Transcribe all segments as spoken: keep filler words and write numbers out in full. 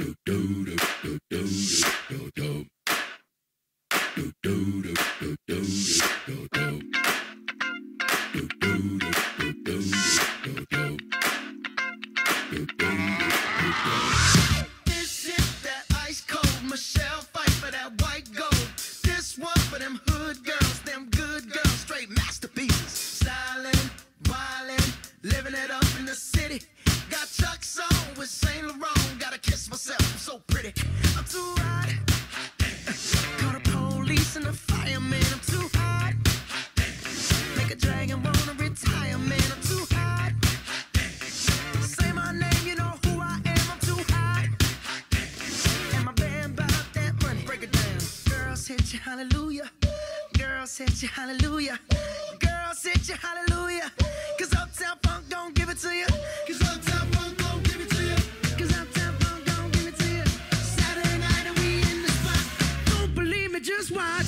This is that ice cold Michelle Pfeiffer, that white gold. This one for them hood girls, them good girls, straight masterpieces. Stylin', wildin', living it up in the city. Got Chuck's on with Saint Laurent. Gotta kiss myself, I'm so pretty. I'm too hot. Call the police and the fireman. I'm too hot. Make a dragon wanna retire, man. I'm too hot. Say my name, you know who I am. I'm too hot. And my band bought that money. Break it down. Girls hit you, hallelujah. Girls hit you, hallelujah. Girls hit you, hallelujah. Cause Uptown Funk don't give it to you. Cause Uptown Funk don't give it to you. Cause Uptown Funk don't give it to you. Saturday night and we in the spot. Don't believe me, just watch.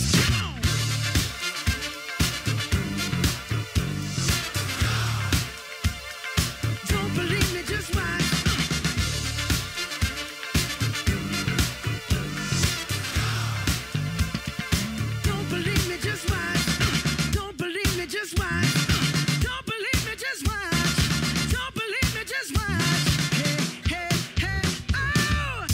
Don't believe me, just watch. Don't believe me, just watch. Don't believe me, just watch. Don't believe me, just watch. Don't believe me, just watch. Hey, hey, hey, oh!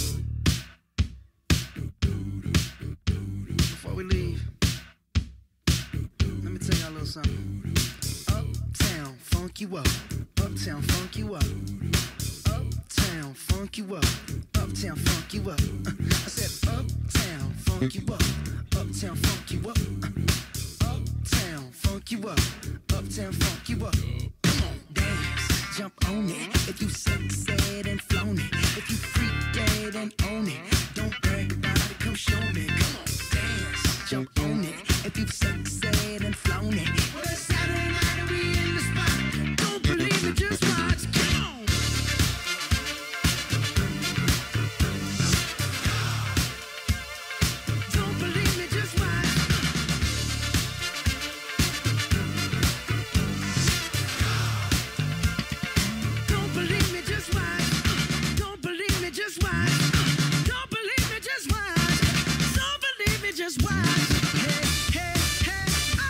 Before we leave, let me tell y'all a little something. Uptown, funk you up. Uptown, funk you up. Uptown, funk you up. Uptown, funk you up. Uh, I said uptown, funk you up. Uptown, funk you up. Uh, uptown, funk you up. Uptown, funk you up. Come on, dance, jump on it. If you succeed and flown it. If you freak dead and own it. Don't brag about it, come show me. Come on, dance, jump on it. If you succeed and flown it. Well, it's Saturday night and we in the spot. Don't believe it, just watch. Come on. Don't believe me, just watch. Don't believe me, just watch. Don't believe me, just watch. Don't believe me, just watch. Don't believe me, just watch. Hey, hey, hey, oh!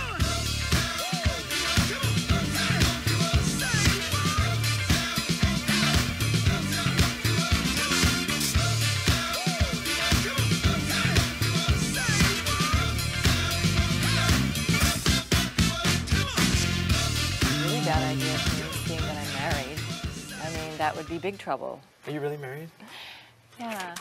Really bad idea for me seeing that I'm married. I mean, that would be big trouble. Are you really married? Yeah.